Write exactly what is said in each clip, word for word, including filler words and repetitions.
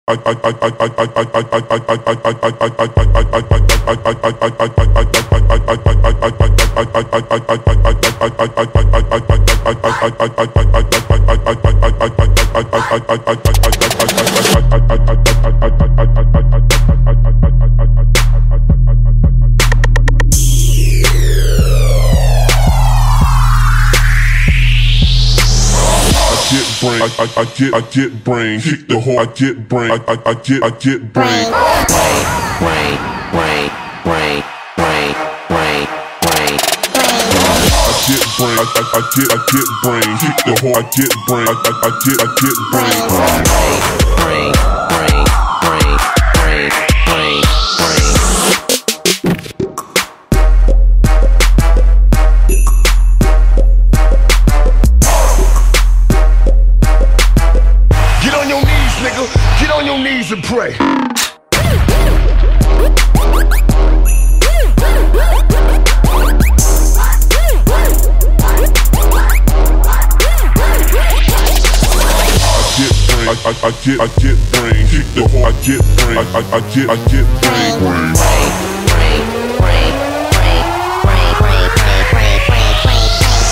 brain, I, I, I get, I get brain, kick the whole, I get brain, I, I, I get, I get brain, brain, brain, brain, brain, brain, brain, brain. I get brain, I, I, I get, I get brain, kick the whole, I get brain, I, I, I get, I get brain, brain, brain, brain, brain, brain, brain. Get on your knees and pray. I, I, I get, I get brain, kick the whole, I get brain, I, I, I get, I get brain, brain, brain, brain, brain, brain, brain, brain, brain, brain, brain,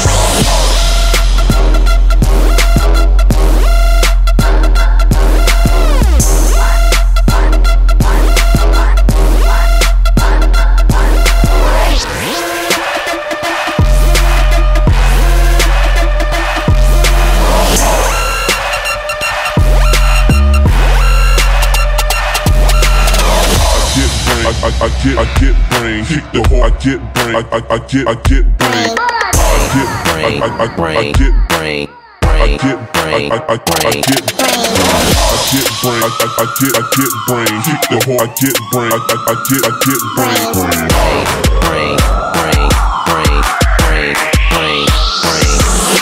I, I get, I get brain, kick the whole, I get brain, I, I, I get, I get brain, I get brain, I, I, I get brain, I get brain, I, I, I get, I get brain, I, I, I get, I get brain, kick the whole, I get brain, I, I, I get, I get brain, brain, brain, brain, brain, brain, brain, brain.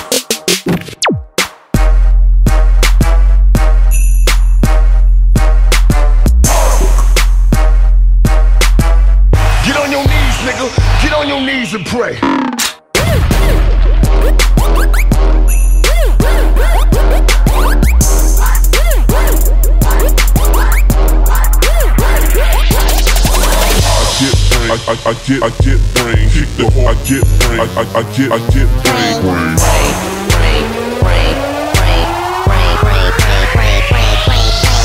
Get on your knees and pray. I, I, I get, I get brain, kick the whole, I get brain, I, I, I get, I get brain, brain, brain, brain, brain, brain, brain, brain, brain, brain, brain,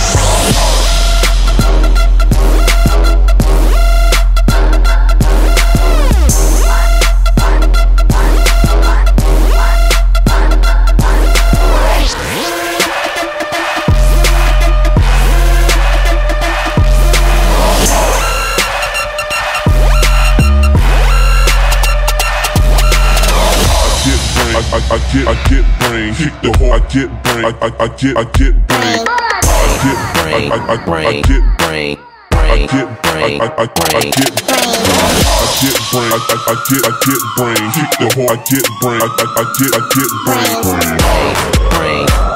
I, I get, I get brain, kick the whole, I get brain, I, I, I get, I get brain, I get brain, I, I, I, I get brain, I get brain, I, I, I get, I get brain, I, I, I get, I get brain, kick the whole, I get brain, I, I, I get, I get brain, brain, brain.